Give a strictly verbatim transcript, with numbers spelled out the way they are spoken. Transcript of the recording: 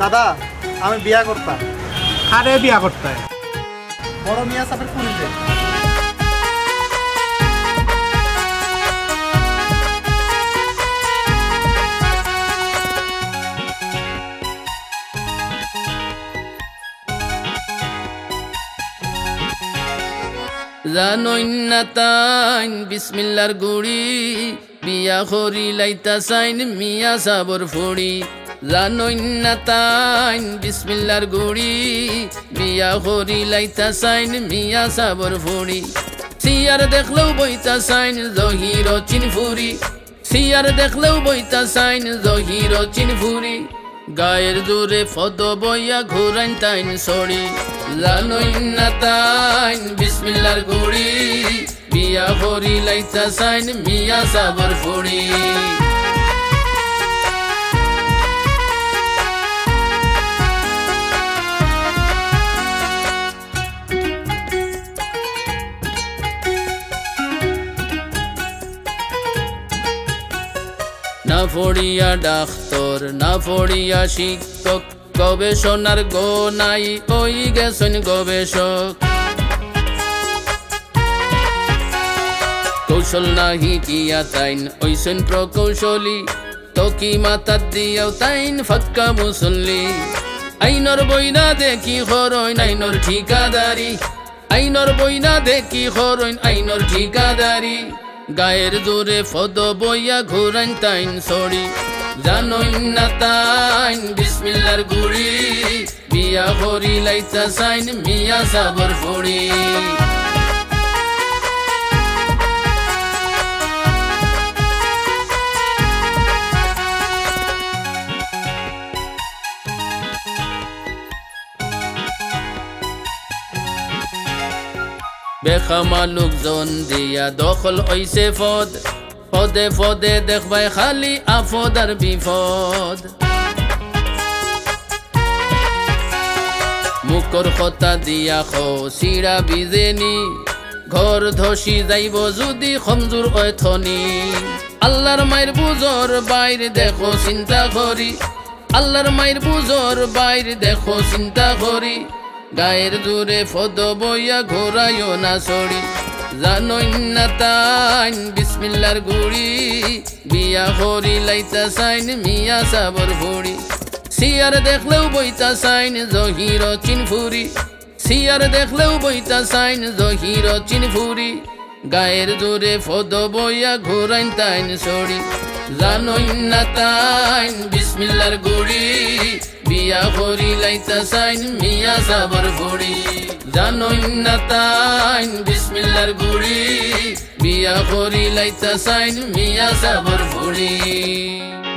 দাদা আমি বিয়া করতাম। আরে বিয়া করতে বড় মিয়া সাহেবের পুরিতে। জানোই না তাইন বিসমিল্লার গুড়ি বিয়া খরি লাইতা সাইন মিয়া সাবর ফুড়ি। জানোই না তাইন বিসমিল্লার গুড়ি বিয়া খরি লাইতা সাইন মিয়া সাবর ফুড়ি। সিয়ার দেখলেও বইতা সাইন জহির চিন ফুরি। সিয়ার দেখলেও বইতা সাইন জহির চিন ফুরি। গায়ের জোরে ফদ বইয়া ঘুরাইন তাইন সরি। জানোই না তাইন বিসমিল্লার গুড়ি বিয়া খরি লাইতা সাইন মিয়া সাবর ফুড়ি। না পড়িয়া ডাক্তার না পড়িয়া শিক্ষক গবেষণার গো নাই ওই গেছেন গবেষক। কৌশল নাহি কিয়া তাইন ওইসেন প্রকৌশলী তো কি মাতার দিয়াও তাইন ফাক্কা মুসল্লি। আইনর বইনা দেখি খরইন আইনর ঠিকাদারি। আইনর বইনা দেখি খরইন আইনর ঠিকাদারি। গায়ের জোরে ফদ বইয়া ঘুরাইন তাইন সরি। জানোই না তাইন বিসমিল্লার গুড়ি বিয়া খরি লাইতা সাইন মিয়া সাবর ফুড়ি। বেখামা লোকজন দিয়া দখল হইছে ফদ। পদে পদে দেখবাই খালি আফদ আর বিপদ। মুখর কথা দিয়া খো সিরা বিজেনি ঘর ধসি যাইব যদি খমজুর অথনি। আল্লাহর মায়ের বুজর বাইর দেখো চিন্তা করি। আল্লাহর মায়ের বুজর বাইর দেখো চিন্তা করি। গায়ের জোরে ফদ বইয়া ঘোরাইও না সরি। জানোই না তাইন বিসমিল্লার গুড়ি বিয়া খরি লাইতা সাইন মিয়া সাবর ফুড়ি। সিয়ার দেখলেও বইতা সাইন জহির চিন ফুরি। সিয়ার দেখলেও বইতা সাইন জহির চিন ফুরি। গায়ের জোরে ফদ বইয়া ঘোরাইন তাইন সরি। জানোই না তাইন বিসমিল্লার গুড়ি বিয়া খরি লাইতা সাইন মিয়া সাবর ফুড়ি। জানোই না তাইন বিসমিল্লার গুড়ি বিয়া খরি লাইতা সাইন মিয়া সাবর ফুড়ি।